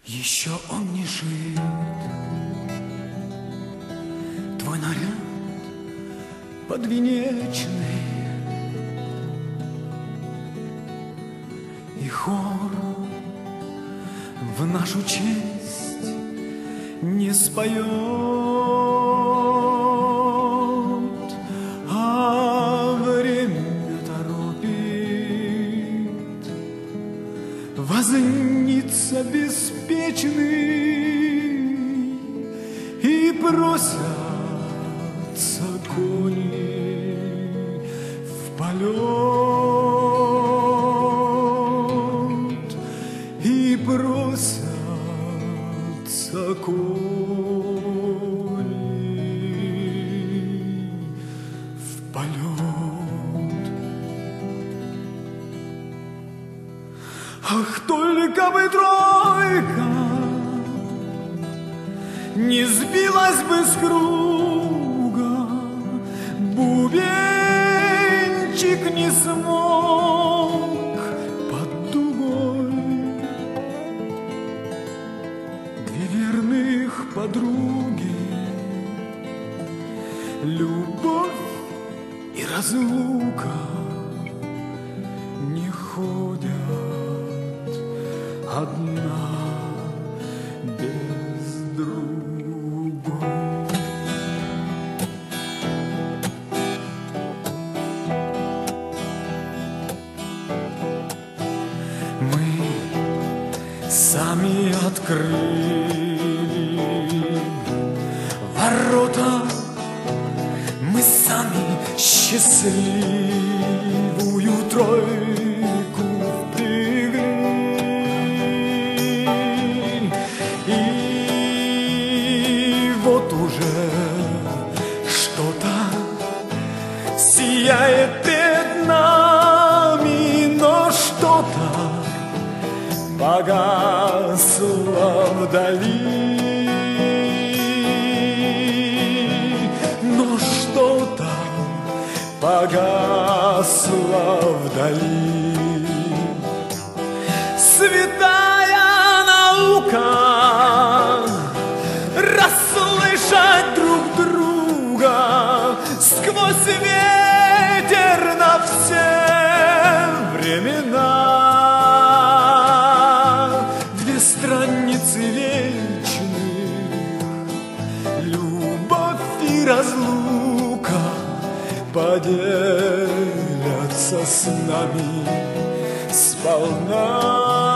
Еще он не шит, твой наряд подвенечный, и хор в нашу честь не споет, а время торопит. Возница беспечный, и просятся кони в полет, и просятся кони в полет. Ах, только бы тройка не сбилась бы с круга, бубенчик не смог под дугой. Две верных подруги, любовь и разлука, не ходят одна без другой. Мы сами открыли ворота, мы сами счастливую тройку впрягли. И вот уже что-то сияет перед нами, но что-то погасло вдали. Но что-то погасло вдали. Святая наука расслышать друг друга сквозь ветер на все времена. Две страницы вечных, любовь и разлука поделятся с нами сполна.